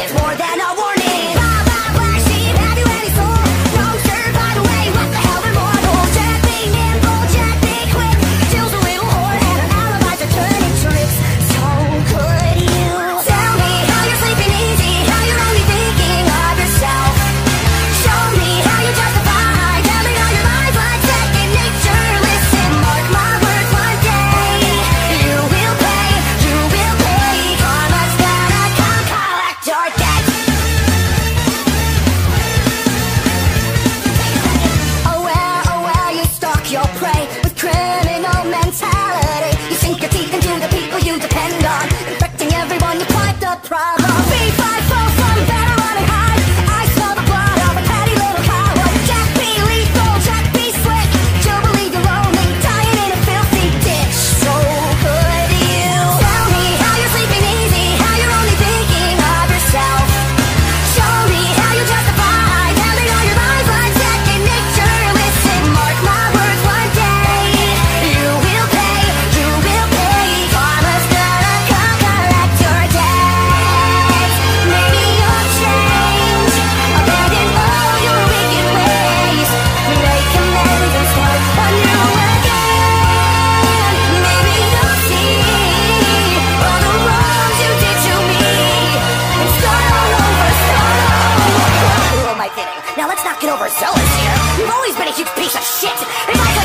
It's more than a warning. Blah, blah, black sheep, have you any soul? No, sir, by the way, what the hell are mortals? Jack be nimble, Jack be quick. Jill's a little whore and her alibis are turning tricks. So could you tell me how you're sleeping easy, how you're only thinking of yourself? Show me how you justify telling all your lies like second nature. Listen, mark my words, one day you will pay, you will pay. Karma's gonna come collect your debt. Aware, you stalk your prey with criminal mentality. You sink your teeth into the people you depend on, infecting everyone you fight the problem. B5 from better running high. I smell the blood of a petty little coward. Jack be lethal, Jack be slick. Jill believe you're lonely, dying in a filthy ditch. So could you tell me how you're sleeping easy, how you're only thinking of yourself? Show me how you justify telling all your lies like second nature. Listen, mark my words, one day you will pay, you will pay. Karma's gonna come collect your debt. Maybe you'll change, abandon all your wicked ways, make amends and start anew again. Maybe you'll see all the wrongs you did to me and start all over, start all over. Who am I kidding? Now let's not get overzealous here. You've always been a huge piece of shit. If I could